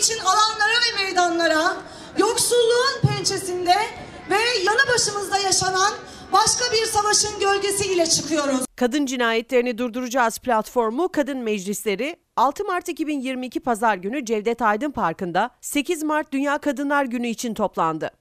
için alanlara ve meydanlara, yoksulluğun pençesinde ve yanı başımızda yaşanan başka bir savaşın gölgesiyle çıkıyoruz. Kadın cinayetlerini durduracağız platformu Kadın Meclisleri 6 Mart 2022 Pazar günü Cevdet Aydın Parkı'nda 8 Mart Dünya Kadınlar Günü için toplandı.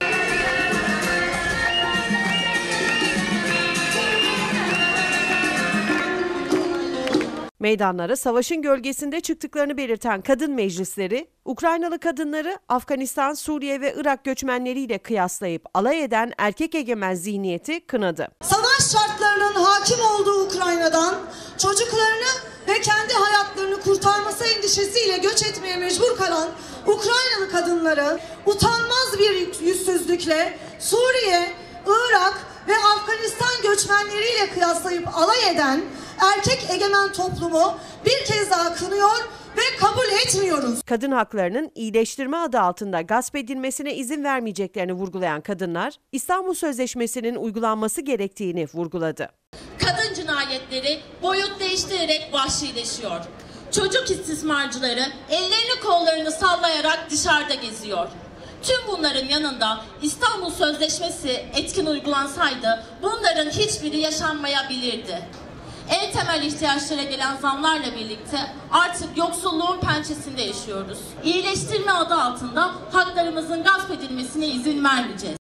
Meydanlara savaşın gölgesinde çıktıklarını belirten kadın meclisleri, Ukraynalı kadınları Afganistan, Suriye ve Irak göçmenleriyle kıyaslayıp alay eden erkek egemen zihniyeti kınadı. Savaş şartlarının hakim olduğu Ukrayna'dan çocuklarını ve kendi hayatlarını kurtarması endişesiyle göç etmeye mecbur kalan Ukraynalı kadınları utanmaz bir yüzsüzlükle Suriye, Irak ve Afganistan göçmenleriyle kıyaslayıp alay eden erkek egemen toplumu bir kez daha kınıyor ve kabul etmiyoruz. Kadın haklarının iyileştirme adı altında gasp edilmesine izin vermeyeceklerini vurgulayan kadınlar, İstanbul Sözleşmesi'nin uygulanması gerektiğini vurguladı. Kadın cinayetleri boyut değiştirerek vahşileşiyor. Çocuk istismarcıları ellerini kollarını sallayarak dışarıda geziyor. Tüm bunların yanında İstanbul Sözleşmesi etkin uygulansaydı bunların hiçbiri yaşanmayabilirdi. En temel ihtiyaçlara gelen zamlarla birlikte artık yoksulluğun pençesinde yaşıyoruz. İyileştirme adı altında haklarımızın gasp edilmesine izin vermeyeceğiz.